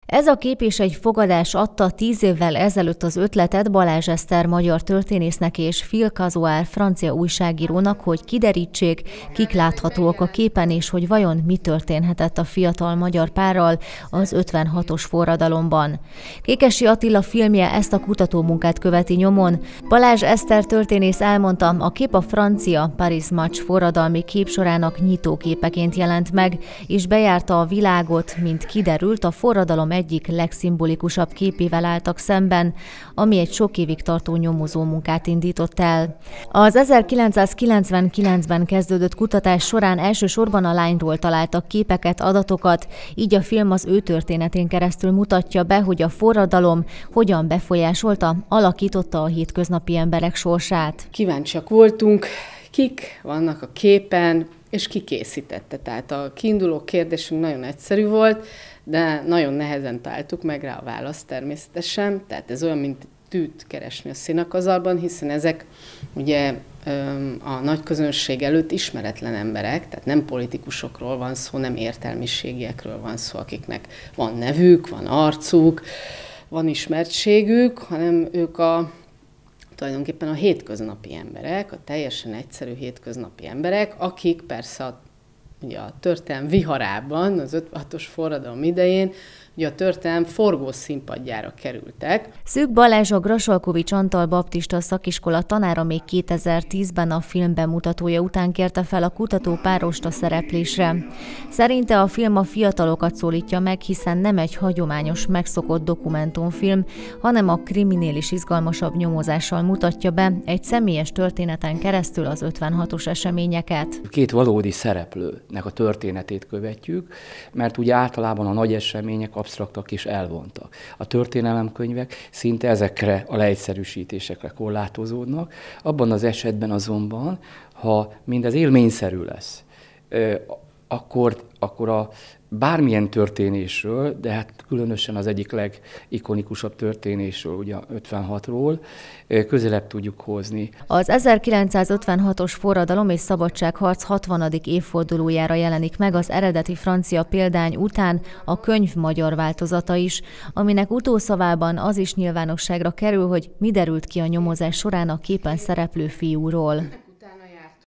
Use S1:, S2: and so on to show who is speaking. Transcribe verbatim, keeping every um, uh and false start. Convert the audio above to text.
S1: Ez a kép és egy fogadás adta tíz évvel ezelőtt az ötletet Balázs Eszter magyar történésznek és Phil Cazoire francia újságírónak, hogy kiderítsék, kik láthatóak a képen, és hogy vajon mi történhetett a fiatal magyar párral az ötvenhatos forradalomban. Kékessy Attila filmje ezt a kutatómunkát követi nyomon. Balázs Eszter történész elmondta, a kép a francia Paris Match forradalmi képsorának nyitóképeként jelent meg, és bejárta a világot, mint kiderült, a forradalom egyik legszimbolikusabb képével álltak szemben, ami egy sok évig tartó nyomozó munkát indított el. Az ezerkilencszázkilencvenkilencben kezdődött kutatás során elsősorban a lányról találtak képeket, adatokat, így a film az ő történetén keresztül mutatja be, hogy a forradalom hogyan befolyásolta, alakította a hétköznapi emberek sorsát.
S2: Kíváncsiak voltunk, kik vannak a képen, és ki készítette. Tehát a kiinduló kérdésünk nagyon egyszerű volt, de nagyon nehezen találtuk meg rá a választ természetesen. Tehát ez olyan, mint tűt keresni a színakazalban, hiszen ezek ugye a nagy közönség előtt ismeretlen emberek, tehát nem politikusokról van szó, nem értelmiségiekről van szó, akiknek van nevük, van arcuk, van ismertségük, hanem ők a tulajdonképpen a hétköznapi emberek, a teljesen egyszerű hétköznapi emberek, akik persze a, ugye a történelem viharában, az ötvenhatos forradalom idején, ugye a történelem forgószínpadjára kerültek.
S1: Szűk Balázs, a Grasalkovics Antal baptista szakiskola tanára még kétezer-tízben a film bemutatója után kérte fel a kutató párost a szereplésre. Szerinte a film a fiatalokat szólítja meg, hiszen nem egy hagyományos, megszokott dokumentumfilm, hanem a kriminélis izgalmasabb nyomozással mutatja be egy személyes történeten keresztül az ötvenhatos eseményeket.
S3: Két valódi szereplőnek a történetét követjük, mert ugye általában a nagy események absztraktak és elvontak. A történelemkönyvek szinte ezekre a leegyszerűsítésekre korlátozódnak. Abban az esetben azonban, ha mindez élményszerű lesz, akkor, akkor a bármilyen történésről, de hát különösen az egyik legikonikusabb történésről, ugye ötvenhatról, közelebb tudjuk hozni.
S1: Az ezerkilencszázötvenhatos forradalom és szabadságharc hatvanadik évfordulójára jelenik meg az eredeti francia példány után a könyv magyar változata is, aminek utószavában az is nyilvánosságra kerül, hogy mi derült ki a nyomozás során a képen szereplő fiúról.